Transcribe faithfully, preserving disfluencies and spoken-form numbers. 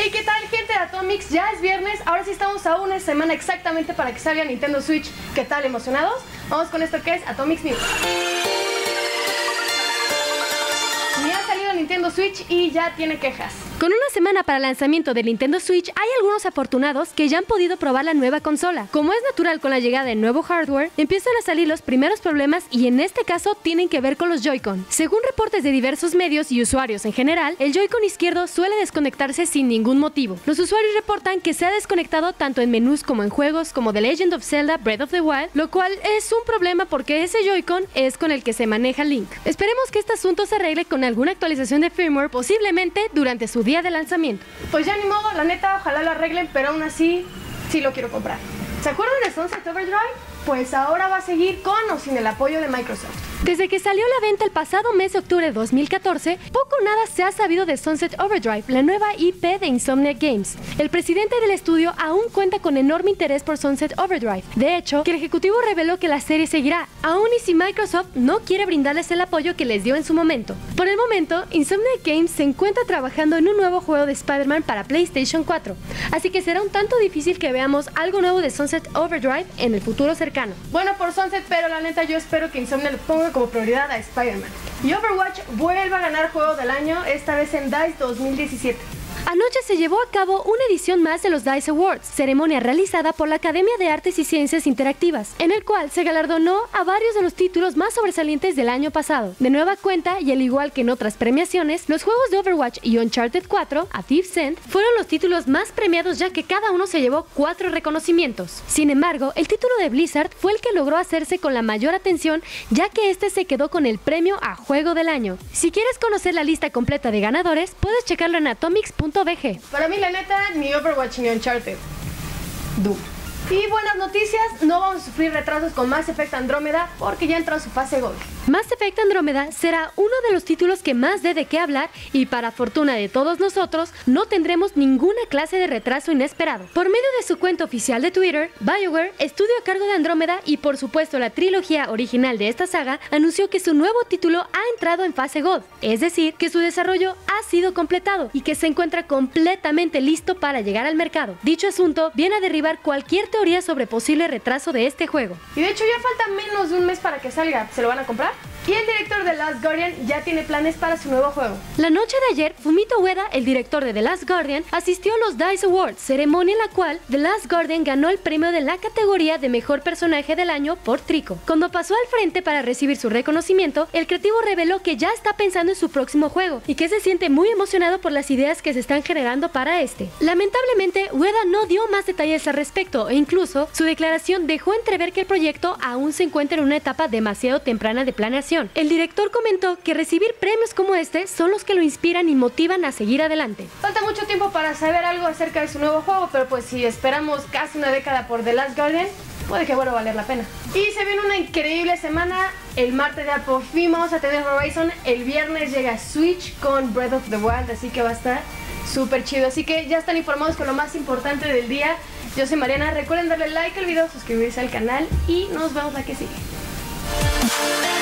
Hey, ¿qué tal, gente de Atomics? Ya es viernes, ahora sí estamos a una semana exactamente para que salga Nintendo Switch. ¿Qué tal, emocionados? Vamos con esto que es Atomics News. Ni ha salido Nintendo Switch y ya tiene quejas. Con una semana para el lanzamiento del Nintendo Switch, hay algunos afortunados que ya han podido probar la nueva consola. Como es natural con la llegada de nuevo hardware, empiezan a salir los primeros problemas y en este caso tienen que ver con los Joy-Con. Según reportes de diversos medios y usuarios en general, el Joy-Con izquierdo suele desconectarse sin ningún motivo. Los usuarios reportan que se ha desconectado tanto en menús como en juegos como The Legend of Zelda Breath of the Wild, lo cual es un problema porque ese Joy-Con es con el que se maneja Link. Esperemos que este asunto se arregle con alguna actualización de firmware, posiblemente durante su día de lanzamiento. Pues ya ni modo, la neta, ojalá lo arreglen, pero aún así, sí lo quiero comprar. ¿Se acuerdan de Sunset Overdrive? Pues ahora va a seguir con o sin el apoyo de Microsoft. Desde que salió a la venta el pasado mes de octubre de dos mil catorce, poco o nada se ha sabido de Sunset Overdrive, la nueva I P de Insomniac Games. El presidente del estudio aún cuenta con enorme interés por Sunset Overdrive. De hecho, que el ejecutivo reveló que la serie seguirá, aún y si Microsoft no quiere brindarles el apoyo que les dio en su momento. Por el momento, Insomniac Games se encuentra trabajando en un nuevo juego de Spider-Man para PlayStation cuatro, así que será un tanto difícil que veamos algo nuevo de Sunset Overdrive en el futuro cercano. Bueno por Sunset, pero la neta yo espero que Insomniac le ponga como prioridad a Spider-Man. Y Overwatch vuelve a ganar Juego del Año, esta vez en DICE dos mil diecisiete. Anoche se llevó a cabo una edición más de los DICE Awards, ceremonia realizada por la Academia de Artes y Ciencias Interactivas, en el cual se galardonó a varios de los títulos más sobresalientes del año pasado. De nueva cuenta, y al igual que en otras premiaciones, los juegos de Overwatch y Uncharted cuatro, A Thief's End, fueron los títulos más premiados ya que cada uno se llevó cuatro reconocimientos. Sin embargo, el título de Blizzard fue el que logró hacerse con la mayor atención, ya que este se quedó con el premio a Juego del Año. Si quieres conocer la lista completa de ganadores, puedes checarlo en atomics punto b g. Para mí, la neta, ni Overwatch ni Uncharted. Du. Y buenas noticias, no vamos a sufrir retrasos con Mass Effect Andrómeda porque ya entra en su fase Gold. Mass Effect Andrómeda será uno de los títulos que más dé de qué hablar y para fortuna de todos nosotros no tendremos ninguna clase de retraso inesperado. Por medio de su cuenta oficial de Twitter, BioWare, estudio a cargo de Andrómeda y por supuesto la trilogía original de esta saga, anunció que su nuevo título ha entrado en fase Gold, es decir, que su desarrollo ha sido completado y que se encuentra completamente listo para llegar al mercado. Dicho asunto viene a derribar cualquier teoría sobre posible retraso de este juego. Y de hecho ya falta menos de un mes para que salga. ¿Se lo van a comprar? Y el director de Last Guardian ya tiene planes para su nuevo juego. La noche de ayer, Fumito Ueda, el director de The Last Guardian, asistió a los DICE Awards, ceremonia en la cual The Last Guardian ganó el premio de la categoría de Mejor Personaje del Año por Trico. Cuando pasó al frente para recibir su reconocimiento, el creativo reveló que ya está pensando en su próximo juego y que se siente muy emocionado por las ideas que se están generando para este. Lamentablemente, Ueda no dio más detalles al respecto e incluso su declaración dejó entrever que el proyecto aún se encuentra en una etapa demasiado temprana de planeación. El director comentó que recibir premios como este son los que lo inspiran y motivan a seguir adelante. Falta mucho tiempo para saber algo acerca de su nuevo juego, pero pues si esperamos casi una década por The Last Guardian, puede que vuelva a valer la pena. Y se viene una increíble semana. El martes ya por fin vamos a tener Horizon. El viernes llega Switch con Breath of the Wild, así que va a estar súper chido. Así que ya están informados con lo más importante del día. Yo soy Mariana, recuerden darle like al video, suscribirse al canal y nos vemos la que sigue.